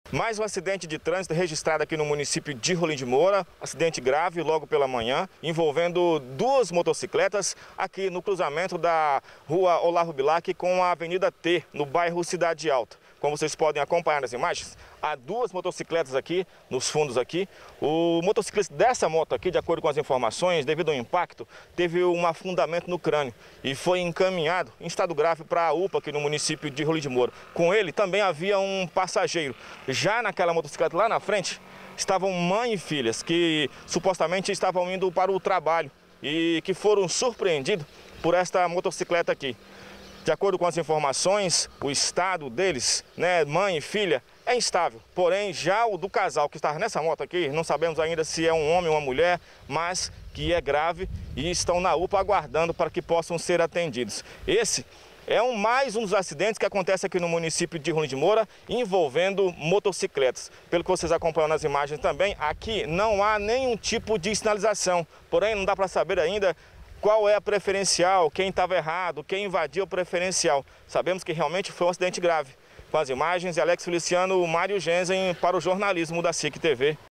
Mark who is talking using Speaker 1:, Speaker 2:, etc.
Speaker 1: Mais um acidente de trânsito registrado aqui no município de Rolim de Moura, acidente grave logo pela manhã, envolvendo duas motocicletas aqui no cruzamento da rua Olavo Bilac com a Avenida T, no bairro Cidade Alta. Como vocês podem acompanhar nas imagens, há duas motocicletas aqui, nos fundos aqui. O motociclista dessa moto aqui, de acordo com as informações, devido ao impacto, teve um afundamento no crânio e foi encaminhado em estado grave para a UPA aqui no município de Rolim de Moura. Com ele também havia um passageiro. Já naquela motocicleta lá na frente, estavam mãe e filhas que supostamente estavam indo para o trabalho e que foram surpreendidos por esta motocicleta aqui. De acordo com as informações, o estado deles, mãe e filha, é instável. Porém, já o do casal que estava nessa moto aqui, não sabemos ainda se é um homem ou uma mulher, mas que é grave e estão na UPA aguardando para que possam ser atendidos. Esse é mais um dos acidentes que acontece aqui no município de Rolim de Moura, envolvendo motocicletas. Pelo que vocês acompanham nas imagens também, aqui não há nenhum tipo de sinalização. Porém, não dá para saber ainda qual é a preferencial, quem estava errado, quem invadiu o preferencial. Sabemos que realmente foi um acidente grave. Com as imagens, Alex Feliciano, Mário Genzen para o jornalismo da SIC TV.